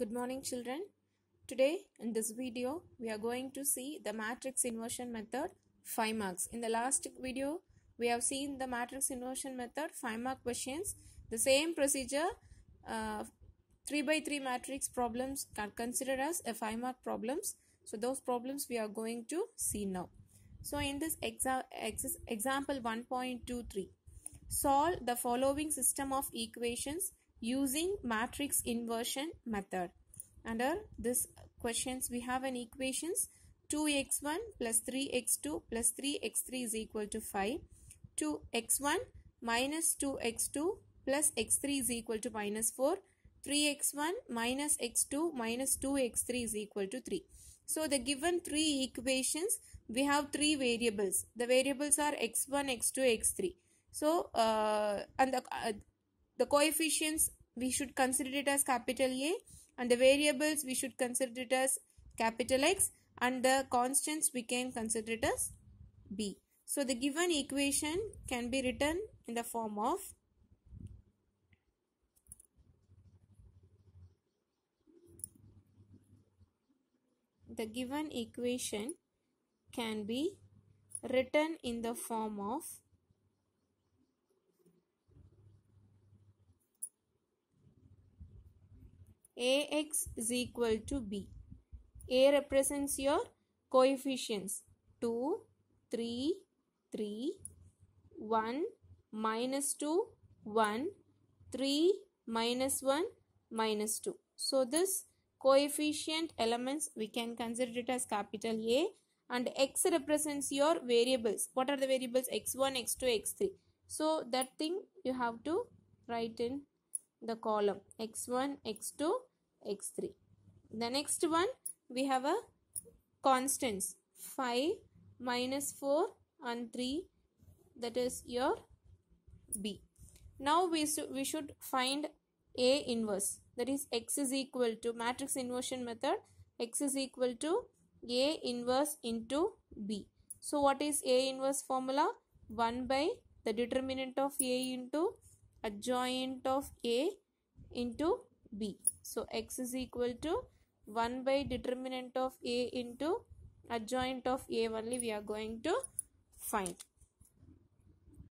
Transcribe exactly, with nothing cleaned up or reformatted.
Good morning, children. Today in this video we are going to see the matrix inversion method, five marks. In the last video we have seen the matrix inversion method, five mark questions. The same procedure, uh, three by three matrix problems are considered as a five mark problems. So those problems we are going to see now. So in this exa ex example one point two three, solve the following system of equations using matrix inversion method. Under this questions we have an equations two x one plus three x two plus three x three is equal to five, two x one minus two x two plus x three is equal to minus four, three x one minus x two minus two x three is equal to three. So the given three equations, we have three variables. The variables are x one, x two, x three. So uh, and the, uh, the coefficients we should consider it as capital A, and the variables we should consider it as capital X, and the constants we can consider it as B. So the given equation can be written in the form of the given equation can be written in the form of Ax is equal to B. A represents your coefficients two, three, three, one, minus two, one, three, minus one, minus two. So this coefficient elements we can consider it as capital A, and X represents your variables. What are the variables? x one, x two, x three. So that thing you have to write in the column x one, x two, x three. The next one we have a constants five, minus four and three, that is your B. Now we, we should find A inverse, that is X is equal to matrix inversion method, X is equal to A inverse into B. So what is A inverse formula? one by the determinant of A into adjoint of A into B. So X is equal to one by determinant of A into adjoint of A only we are going to find.